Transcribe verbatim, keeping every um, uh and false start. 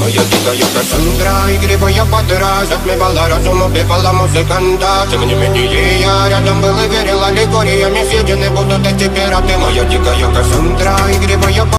моя дикая Кассандра. Игривая подра затмевала разум, убивала музыканта. Тем не менее я рядом был и верил аллегориями съедены будут эти пираты. Моя дикая Кассандра, игривая